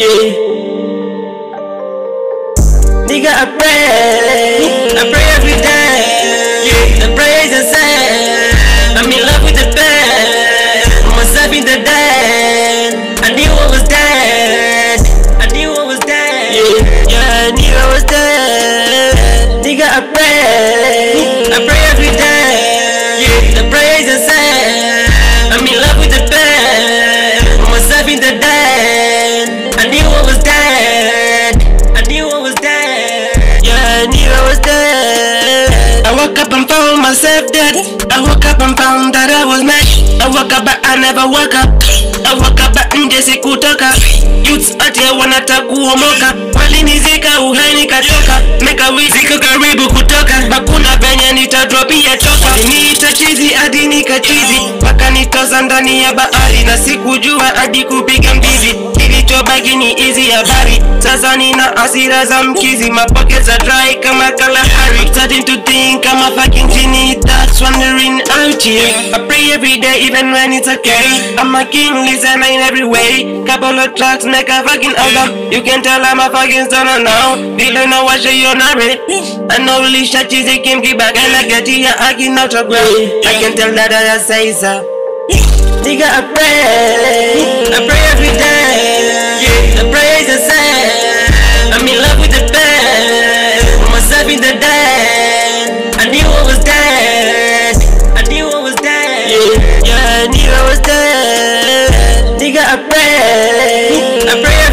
Yeah. Nigga, I pray every day. Yeah. The praise and say, I'm in love with the band. Put myself in the dead. I knew I was dead. I knew I was dead. Yeah, I knew I was dead. Nigga, I pray every day. Yeah. The praise and say, I'm in love with the band. Put myself in the dead. I knew I was dead. I knew I was dead. Yeah, I knew I was dead. I woke up and found myself dead. I woke up and found that I was mad. I woke up but I never woke up. I woke up but nje sikutoka. Youths ati wanataka kuomoka. Walinizika uhai nikatoka. Meka wiziko karibu kutoka. Hakuna penye nitadropia toka. Waliniita chizi hadi nikachizi. Wakanitoza ndani ya bahari na sikujua hadi kupiga mbizi. Kilichobaki ni hizi habari. Sasa nina hasira za mkizi. My pockets are dry kama Kalahari. I'm starting to think I'm a fucking genie that's wandering out here. I pray every day even when it's okay. I'm a king, listener in every way. Couple of tracks make a fucking album. You can tell I'm a fucking stunner now. Bila na washa yonare. I know lisha chizi kimki bagana gati ya aki na utagwe. I can tell that I say so. Nigga, I pray every day. Yeah. The praise and say, I'm in love with the band. Put myself in the dead. I knew I was dead. I knew I was dead. Yeah, I knew I was dead. Nigga, I pray